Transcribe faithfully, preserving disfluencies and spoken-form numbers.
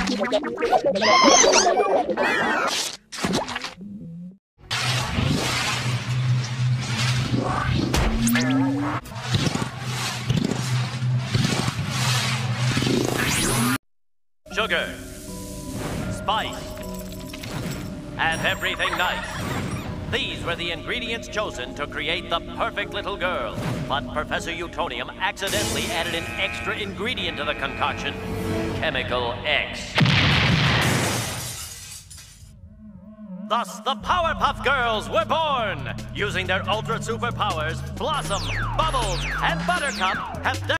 Sugar, spice, and everything nice. These were the ingredients chosen to create the perfect little girl. But Professor Utonium accidentally added an extra ingredient to the concoction, Chemical X. Thus, the Powerpuff Girls were born! Using their ultra superpowers, Blossom, Bubbles, and Buttercup have done